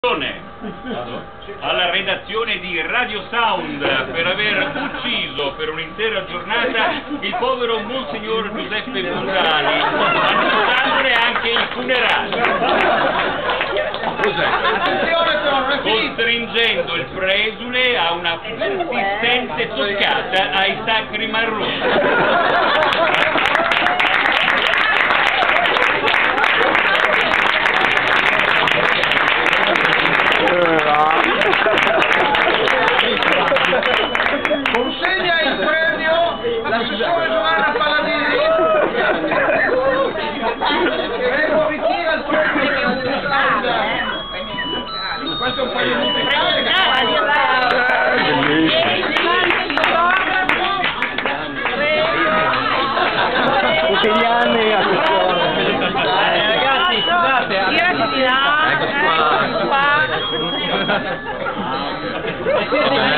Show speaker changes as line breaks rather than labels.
alla redazione di Radio Sound per aver ucciso per un'intera giornata il povero Monsignor Giuseppe Bundali, annunciandone anche il funerale, costringendo il presule a una persistente toccata ai sacri marroni.
Consegna il premio l'assessore Giovanna Palladini. Prego, ritira il premio. Questo è un paio di
tutti gli anni a
ragazzi, scusate,
ecco qua.